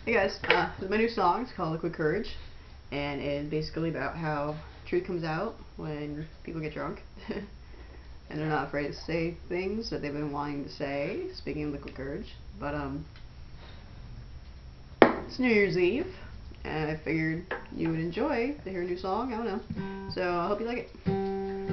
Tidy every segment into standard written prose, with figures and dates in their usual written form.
Hey guys, this is my new song. It's called Liquid Courage, and it's basically about how truth comes out when people get drunk and they're not afraid to say things that they've been wanting to say, speaking of liquid courage. But it's New Year's Eve, and I figured you would enjoy to hear a new song. I don't know. So I hope you like it.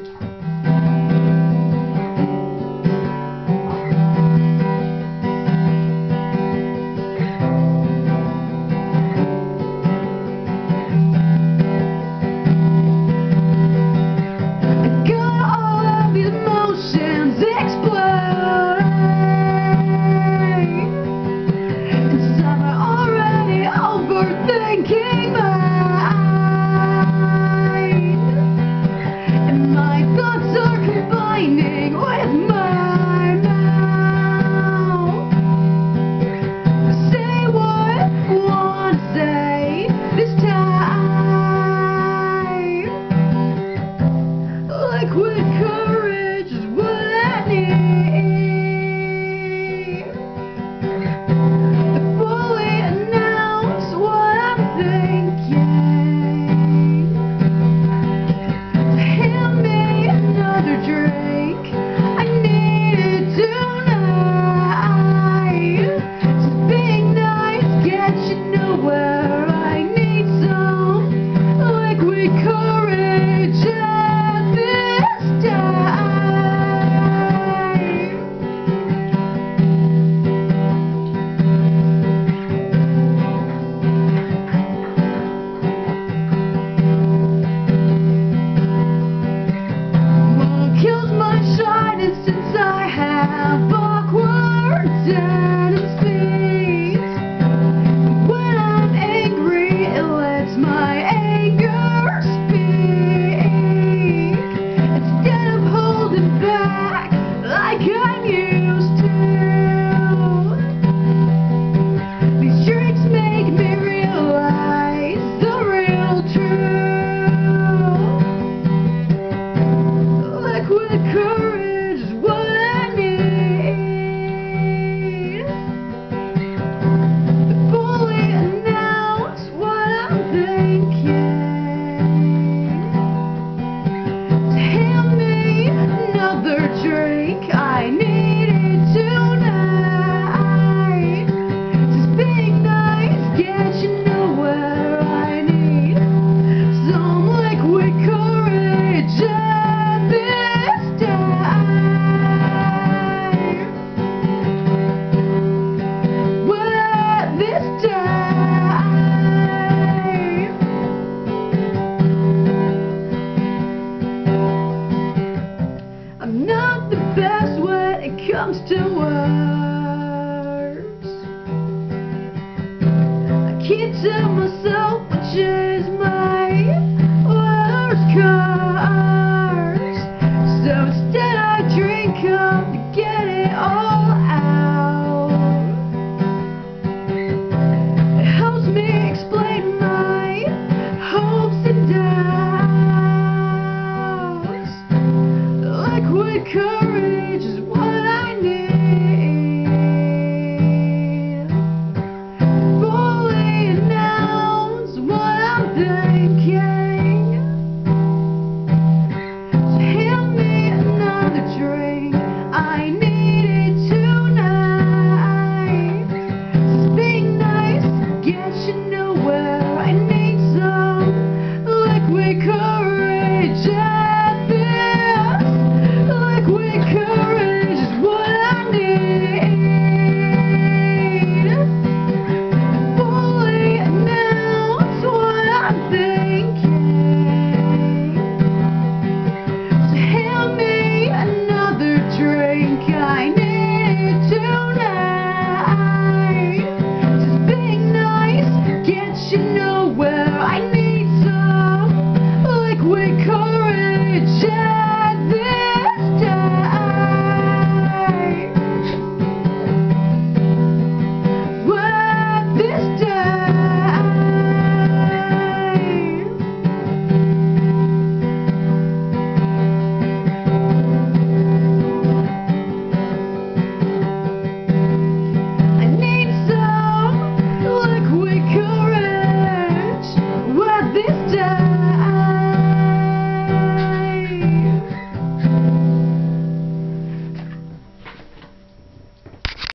Comes to words, I can't tell myself